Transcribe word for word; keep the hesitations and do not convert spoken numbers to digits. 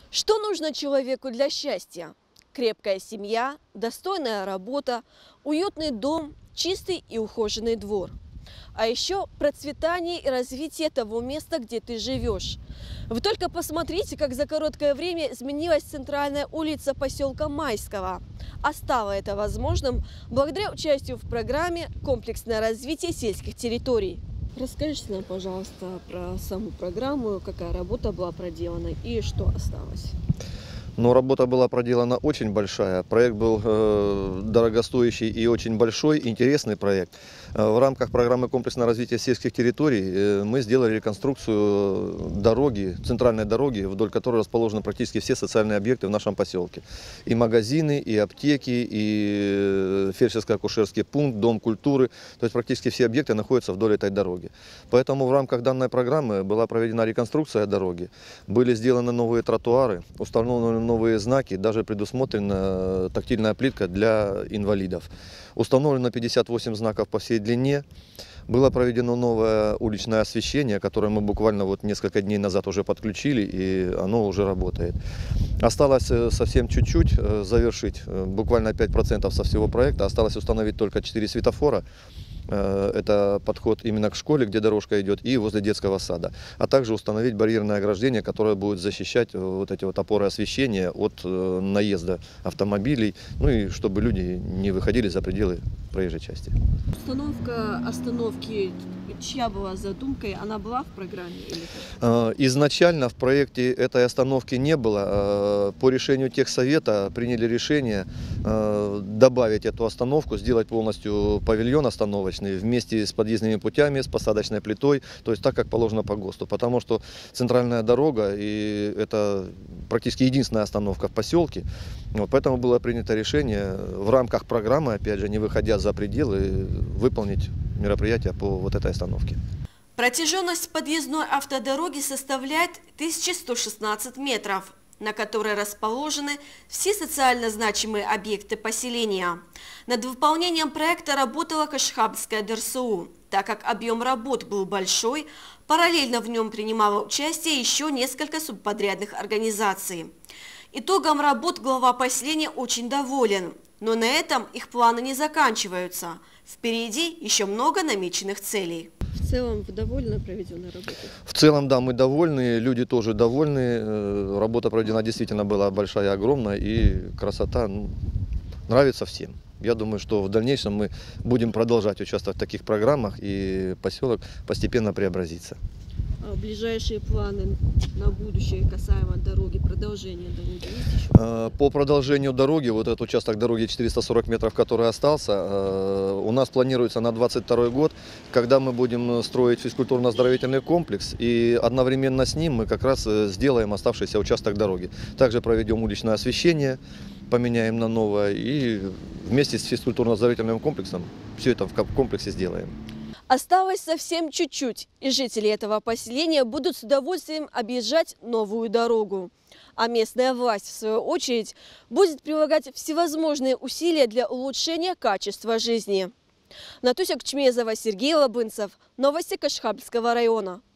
Что нужно человеку для счастья? Крепкая семья, достойная работа, уютный дом, чистый и ухоженный двор. А еще процветание и развитие того места, где ты живешь. Вы только посмотрите, как за короткое время изменилась центральная улица поселка Майского. А стало это возможным благодаря участию в программе «Комплексное развитие сельских территорий». Расскажите нам, пожалуйста, про саму программу, какая работа была проделана и что осталось. Но работа была проделана очень большая. Проект был э, дорогостоящий и очень большой, интересный проект. Э, в рамках программы комплексного развития сельских территорий э, мы сделали реконструкцию дороги, центральной дороги, вдоль которой расположены практически все социальные объекты в нашем поселке. И магазины, и аптеки, и фельдшерско-акушерский пункт, дом культуры. То есть практически все объекты находятся вдоль этой дороги. Поэтому в рамках данной программы была проведена реконструкция дороги, были сделаны новые тротуары, установлены новые знаки, даже предусмотрена тактильная плитка для инвалидов. Установлено пятьдесят восемь знаков по всей длине. Было проведено новое уличное освещение, которое мы буквально вот несколько дней назад уже подключили, и оно уже работает. Осталось совсем чуть-чуть завершить, буквально пять процентов со всего проекта. Осталось установить только четыре светофора. Это подход именно к школе, где дорожка идет, и возле детского сада. А также установить барьерное ограждение, которое будет защищать вот эти вот опоры освещения от наезда автомобилей, ну и чтобы люди не выходили за пределы проезжей части. Установка остановки, чья была задумкой, она была в программе? Или Изначально в проекте этой остановки не было. По решению техсовета приняли решение добавить эту остановку, сделать полностью павильон остановочный вместе с подъездными путями, с посадочной плитой, то есть так, как положено по ГОСТу. Потому что центральная дорога, и это практически единственная остановка в поселке. Вот, поэтому было принято решение в рамках программы, опять же, не выходя за пределы, выполнить мероприятие по вот этой остановке. Протяженность подъездной автодороги составляет тысяча сто шестнадцать метров, на которой расположены все социально значимые объекты поселения. Над выполнением проекта работала Кашхабская ДРСУ. Так как объем работ был большой, параллельно в нем принимало участие еще несколько субподрядных организаций. Итогом работ глава поселения очень доволен, но на этом их планы не заканчиваются. Впереди еще много намеченных целей. В целом, вы довольны проведенной работой? В целом, да, мы довольны, люди тоже довольны. Работа проведена действительно была большая, огромная, и красота, ну, нравится всем. Я думаю, что в дальнейшем мы будем продолжать участвовать в таких программах, и поселок постепенно преобразится. А ближайшие планы на будущее касаемо дороги, продолжения дороги есть еще? По продолжению дороги, вот этот участок дороги четыреста сорок метров, который остался, у нас планируется на двадцать второй год, когда мы будем строить физкультурно-оздоровительный комплекс, и одновременно с ним мы как раз сделаем оставшийся участок дороги. Также проведем уличное освещение, поменяем на новое, и вместе с физкультурно-оздоровительным комплексом все это в комплексе сделаем. Осталось совсем чуть-чуть, и жители этого поселения будут с удовольствием объезжать новую дорогу. А местная власть, в свою очередь, будет прилагать всевозможные усилия для улучшения качества жизни. Натуся Кчмезова, Сергей Лабынцев. Новости Кашхабльского района.